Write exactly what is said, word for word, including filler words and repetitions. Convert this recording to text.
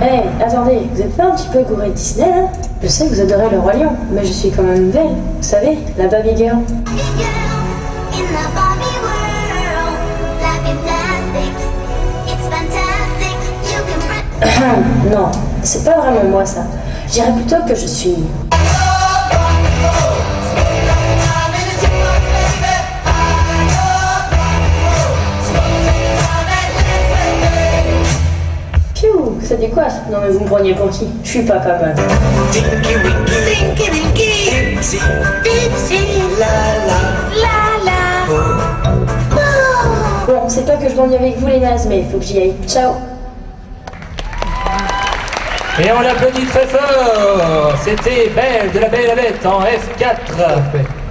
Hey, attendez, vous êtes pas un petit peu gouré de Disney là? Je sais que vous adorez le Roi Lion, mais je suis quand même belle, vous savez, la Barbie Girl. Non, c'est pas vraiment moi ça. Je dirais plutôt que je suis... Pfiou, ça dit quoi? Non mais vous me preniez pour qui? Je suis pas comme... Tinky Winky Dinky Dinky Dipsy Dipsy La la La la oh. Bon, c'est pas que je m'ennuie avec vous les nazes, mais il faut que j'y aille. Ciao. Et on l'applaudit très fort. C'était Belle de la Belle et la Bête en F quatre.